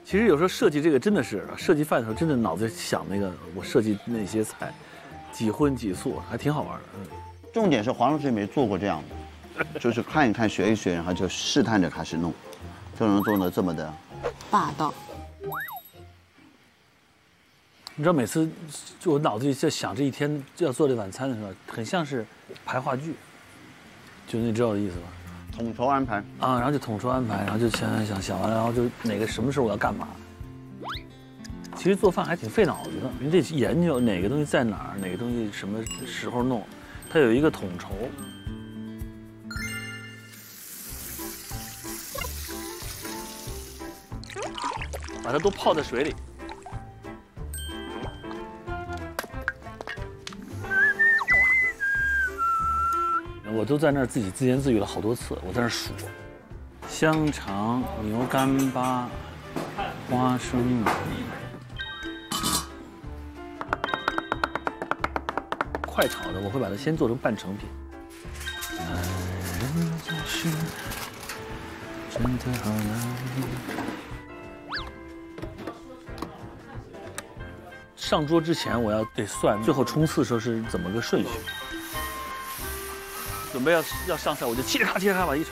其实有时候设计这个真的是设计饭的时候，真的脑子想那个我设计那些菜，几荤几素，还挺好玩的。 重点是黄老师也没做过这样的，就是看一看学一学，然后就试探着开始弄，就能做得这么的霸道。 你知道每次就我脑子里在想这一天要做这晚餐的时候，很像是排话剧，就你知道我的意思吧？ 统筹安排啊，然后就统筹安排，然后就想完了，然后就哪个什么时候我要干嘛。其实做饭还挺费脑子的，你得研究哪个东西在哪儿，哪个东西什么时候弄，它有一个统筹。把它都泡在水里。我都在那儿自己自言自语了好多次，我在那儿数：香肠、牛干巴、花生米。快炒的我会把它先做成半成品。男人总是真的好难。上桌之前我要得算最后冲刺的时候是怎么个顺序。准备要上菜，我就嘁哩咔嘁哩咔把一炒，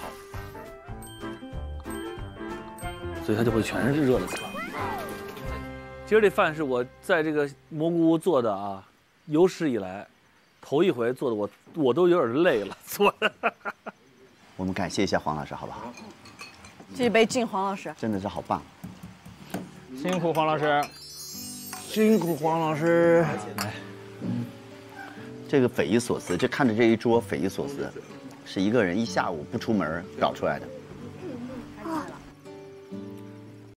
所以它就会全是热的菜。今儿这饭是我在这个蘑菇屋做的啊，有史以来头一回做的，我都有点累了做的。 我们感谢一下黄老师，好不好？ 这杯敬黄老师， 真的是好棒， 辛苦黄老师， 辛苦黄老师。来，这个匪夷所思，这看着这一桌匪夷所思，是一个人一下午不出门搞出来的。